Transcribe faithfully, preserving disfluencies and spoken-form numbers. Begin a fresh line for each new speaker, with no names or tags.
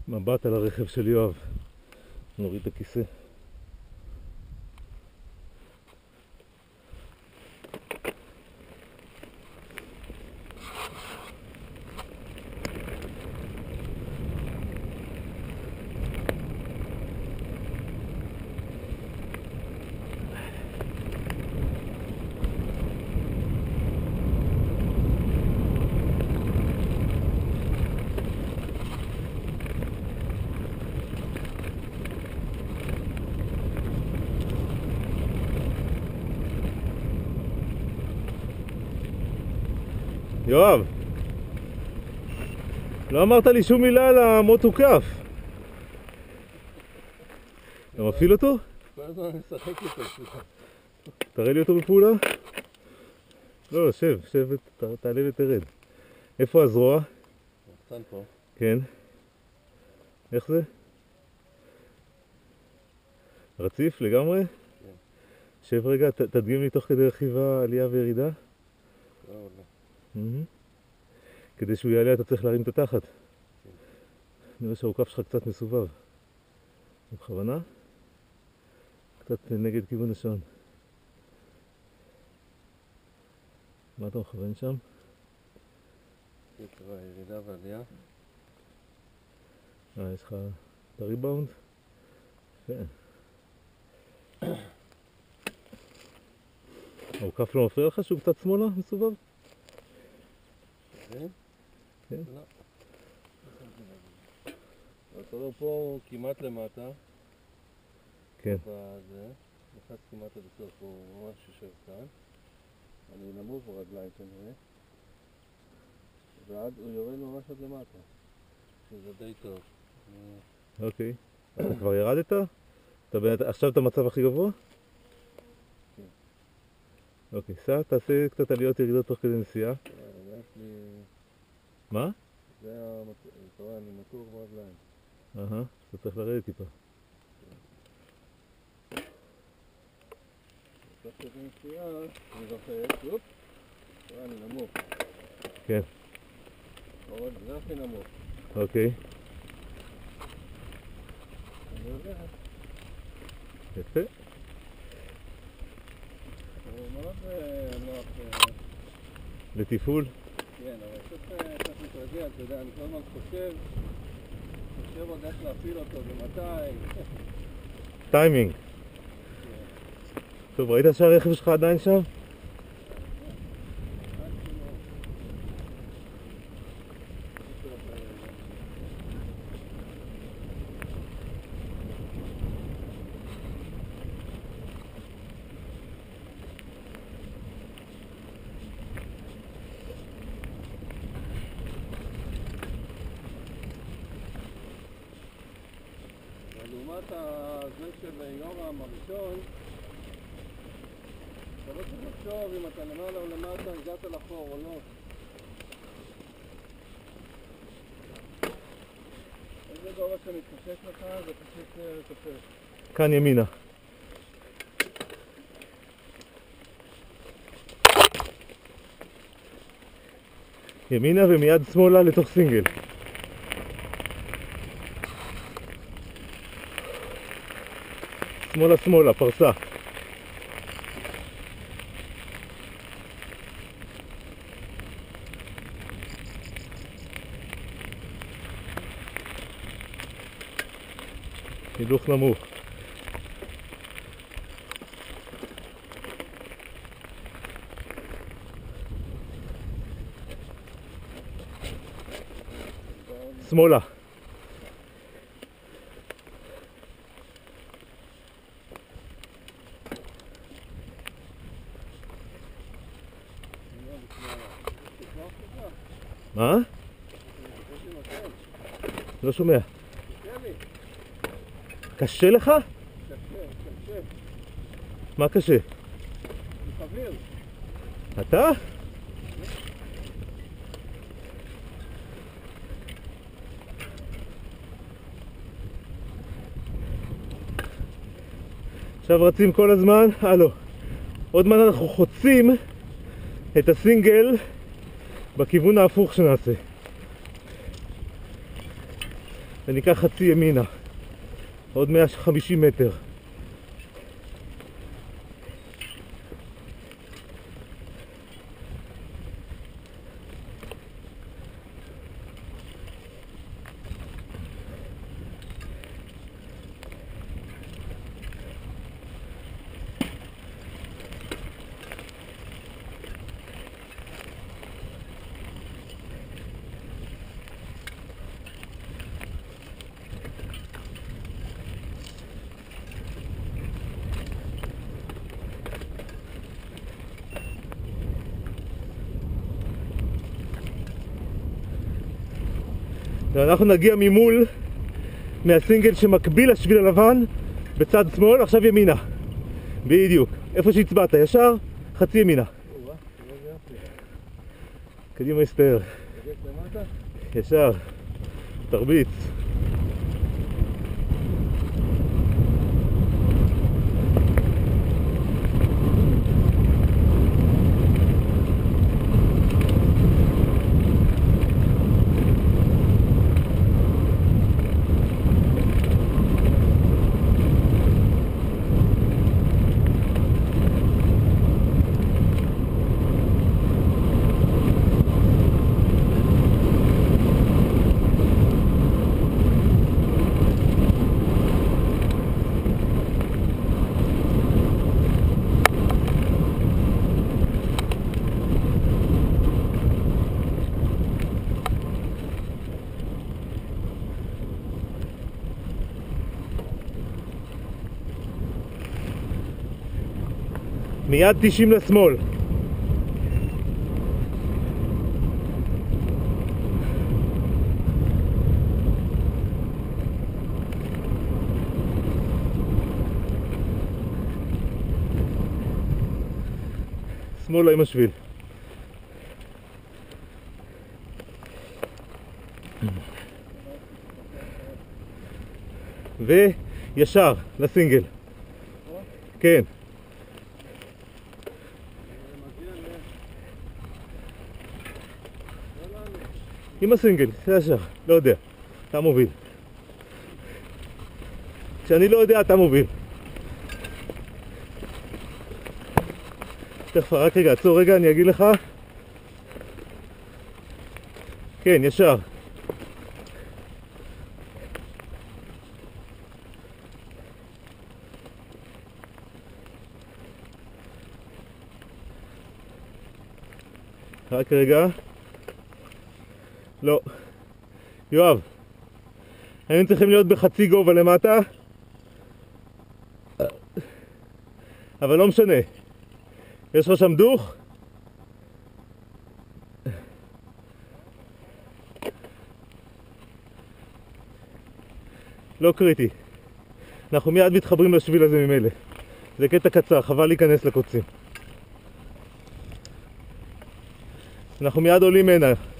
מבט על הרכב של יואב. נוריד את הכיסא. יואב, לא אמרת לי שום מילה על המוטוקף. אתה מפעיל אותו?
כל הזמן אני משחק איתו.
תראה לי אותו בפעולה? לא, שב, שב, תעלה ותרד. איפה הזרוע?
מחסן פה.
כן. איך זה? רציף לגמרי?
כן.
שב רגע, ת, תדגים לי תוך כדי רכיבה עלייה וירידה.
לא, לא.
Mm-hmm. כדי שהוא יעלה אתה צריך להרים את התחת.
כן.
נראה שהעוקף שלך קצת מסובב. בכוונה? קצת נגד כיוון השעון. מה אתה מכוון שם?
קצב הירידה והעלייה.
אה, יש לך את הריבאונד? כן. העוקף לא מפריע לך שהוא קצת שמאלה מסובב?
כן?
כן.
לא. אתה רואה פה כמעט למטה.
כן.
בזה. נכנס כמעט עד הסוף, הוא ממש יושב כאן. אני נמוך ברגליים כנראה. ועד הוא יורד ממש עד למטה. שזה די טוב.
אוקיי. אתה כבר ירדת? אתה באמת, עכשיו אתה במצב הכי גבוה?
כן.
אוקיי, סע, תעשה קצת עליות ירידות תוך כדי נסיעה.
יש לי...
מה?
זה המצב, אתה רואה, אני מתוח ברגליים.
אהה, אתה צריך לרדת טיפה.
תוך כדי נסיעה, אני זוכר, אופ, אתה רואה, אני נמוך.
כן.
עוד, זה הכי נמוך.
אוקיי.
אני יודע.
יפה.
הוא מאוד נוח.
לתפעול?
כן, אבל קצת קצת מתרגל, אתה יודע, אני כל הזמן חושב, חושב עוד איך להפעיל אותו ומתי.
טיימינג. טוב, ראית שהרכב שלך עדיין שם?
לעומת זה של יורם הראשון, אתה לא צריך לחשוב אם אתה למעלה או למטה, הגעת לחור או לא. איזה גובה שמתחשק לך, זה פשוט לתופס.
כאן ימינה. ימינה ומיד שמאלה לתוך סינגל. שמאלה שמאלה, פרסה. הידוך נמוך. שמאלה. מה? לא שומע. קשה לך?
קשה, קשה.
מה קשה?
חבר.
אתה? עכשיו רצים כל הזמן, הלו. עוד מעט אנחנו חוצים את הסינגל בכיוון ההפוך שנעשה. וניקח חצי ימינה, עוד מאה וחמישים מטר. ואנחנו נגיע ממול, מהסינגל שמקביל לשביל הלבן בצד שמאל, עכשיו ימינה. בדיוק. איפה שהצבעת, ישר, חצי ימינה. קדימה הסתער. ישר. תרביץ. מיד תשעים לשמאל. שמאלה עם השביל. וישר לסינגל. כן. עם הסינגל, ישר, לא יודע, אתה מוביל. כשאני לא יודע, אתה מוביל. תכף, רק רגע, עצור רגע, אני אגיד לך. כן, ישר. רק רגע. לא. יואב, היינו צריכים להיות בחצי גובה למטה, אבל לא משנה. יש לך שם דוך? לא קריטי. אנחנו מיד מתחברים לשביל הזה ממילא. זה קטע קצר, חבל להיכנס לקוצים. אנחנו מיד עולים הנה.